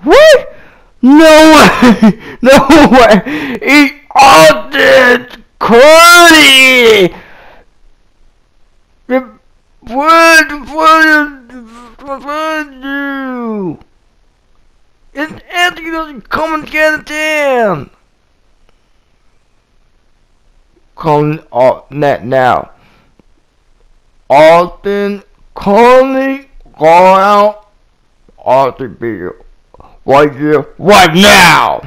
What? No way! No way! He altered Cody! What do? It's Anthony doesn't come and get it down! Calling net now. Austin calling, call out, Austin Beal. Right here, right now!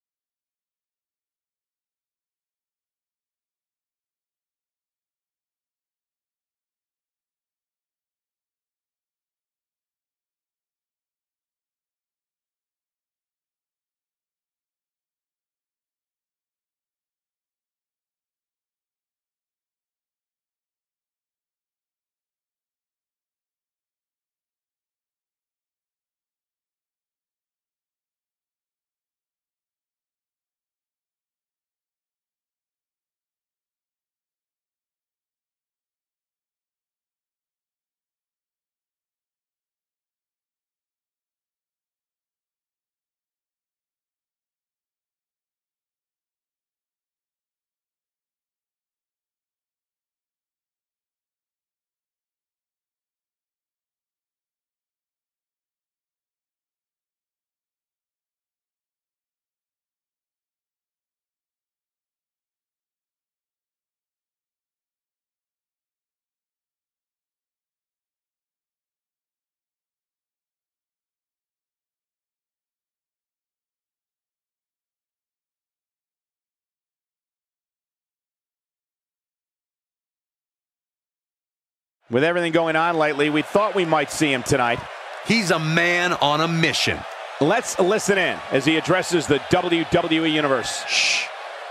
With everything going on lately, we thought we might see him tonight. He's a man on a mission. Let's listen in as he addresses the WWE Universe. Shh.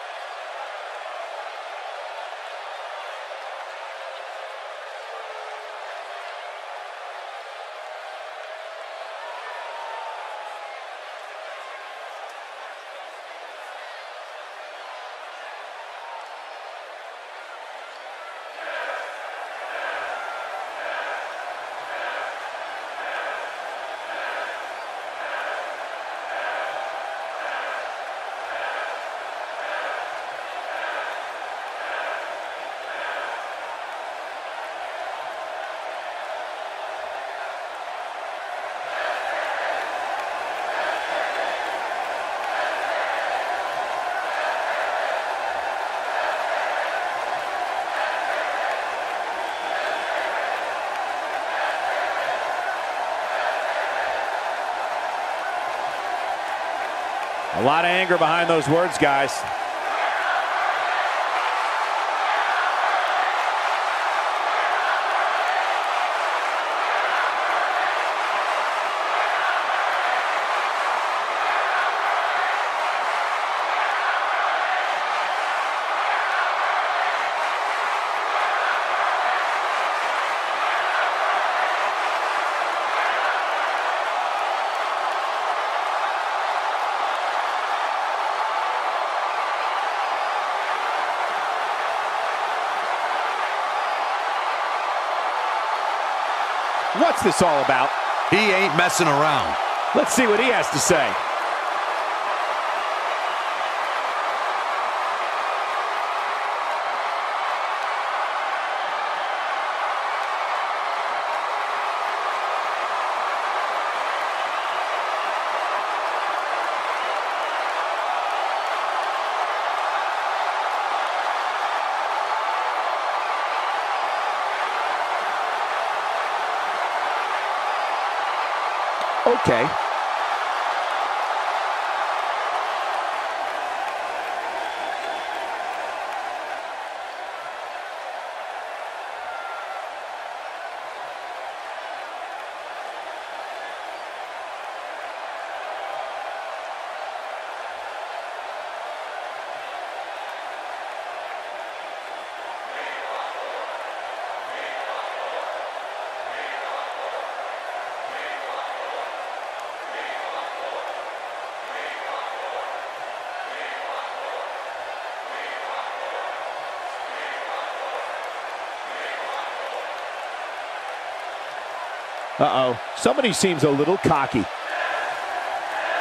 A lot of anger behind those words, guys. What's this all about? He ain't messing around. Let's see what he has to say. Okay. Uh-oh. Somebody seems a little cocky.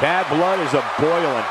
Bad blood is a-boiling.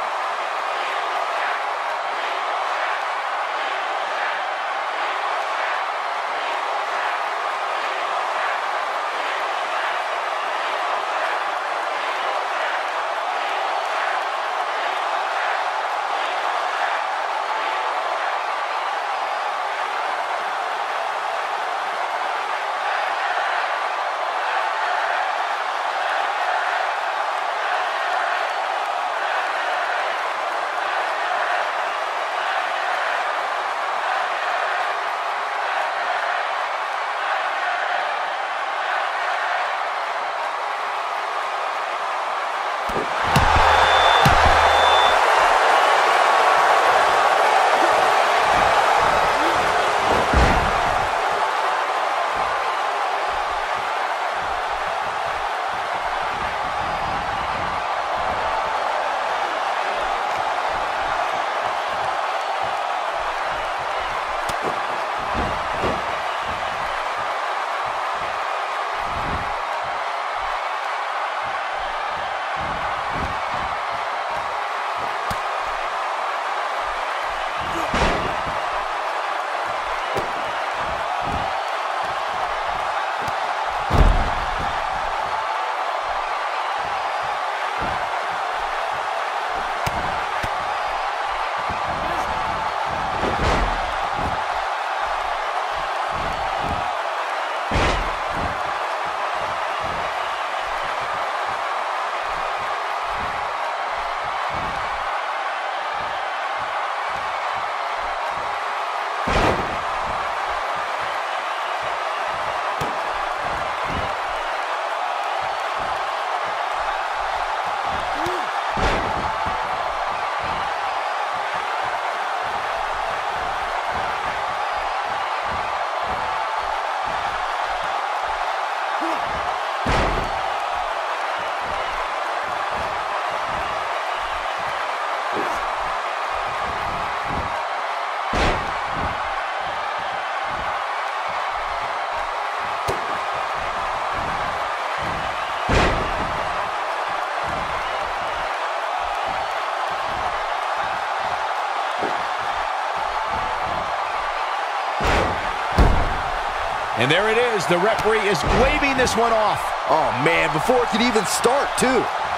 And there it is. The referee is waving this one off. Oh, man, before it could even start, too.